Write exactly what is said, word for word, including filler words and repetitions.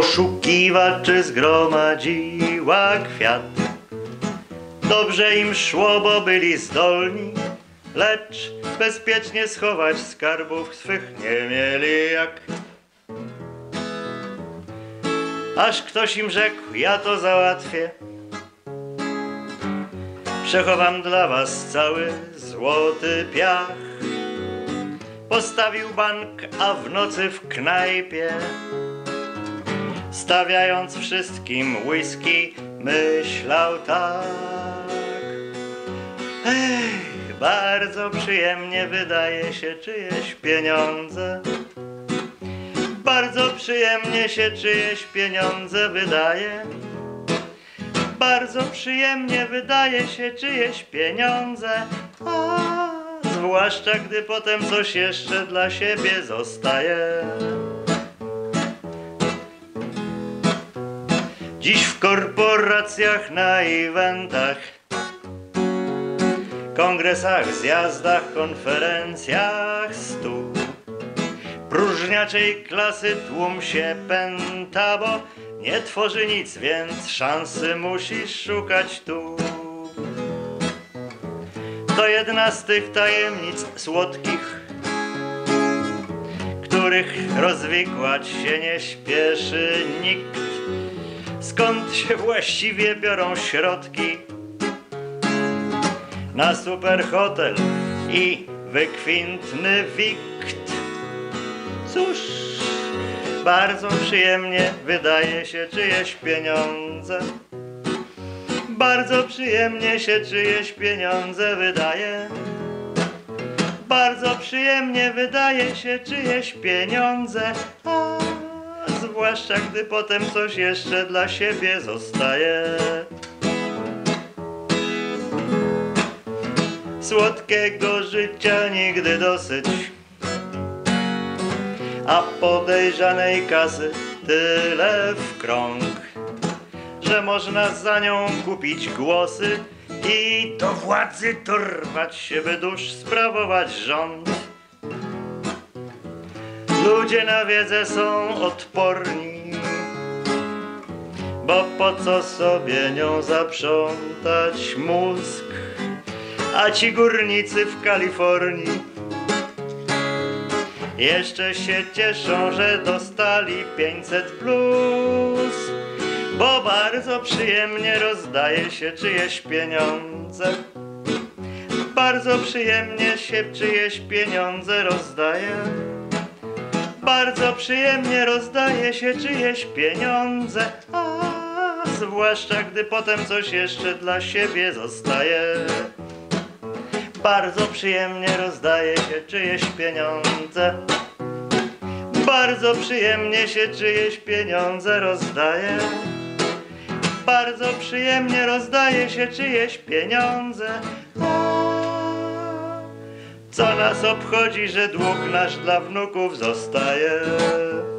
poszukiwaczy zgromadziła kwiat. Dobrze im szło, bo byli zdolni, lecz bezpiecznie schować skarbów swych nie mieli jak. Aż ktoś im rzekł, ja to załatwię, przechowam dla was cały złoty piach. Postawił bank, a w nocy w knajpie, stawiając wszystkim whisky, myślał tak. Ej, bardzo przyjemnie wydaje się czyjeś pieniądze. Bardzo przyjemnie się czyjeś pieniądze wydaje. Bardzo przyjemnie wydaje się czyjeś pieniądze, a zwłaszcza gdy potem coś jeszcze dla siebie zostaje. Dziś w korporacjach, na eventach, kongresach, zjazdach, konferencjach stu próżniaczej klasy tłum się pęta, bo nie tworzy nic, więc szansy musisz szukać tu. To jedna z tych tajemnic słodkich, których rozwikłać się nie śpieszy nikt. Skąd się właściwie biorą środki na superhotel i wykwintny wikt? Cóż, bardzo przyjemnie wydaje się czyjeś pieniądze. Bardzo przyjemnie się czyjeś pieniądze wydaje. Bardzo przyjemnie wydaje się czyjeś pieniądze, a zwłaszcza gdy potem coś jeszcze dla siebie zostaje. Słodkiego życia nigdy dosyć, a podejrzanej kasy tyle w krąg, że można za nią kupić głosy i do władzy dorwać się, by dusz sprawować rząd. Ludzie na wiedzę są odporni, bo po co sobie nią zaprzątać mózg, a ci górnicy w Kalifornii jeszcze się cieszą, że dostali pięćset plus, bo bardzo przyjemnie rozdaje się czyjeś pieniądze. Bardzo przyjemnie się czyjeś pieniądze rozdaje. Bardzo przyjemnie rozdaje się czyjeś pieniądze, a zwłaszcza gdy potem coś jeszcze dla siebie zostaje. Bardzo przyjemnie rozdaje się czyjeś pieniądze. Bardzo przyjemnie się czyjeś pieniądze rozdaje. Bardzo przyjemnie rozdaje się czyjeś pieniądze. A co nas obchodzi, że dług nasz dla wnuków zostaje?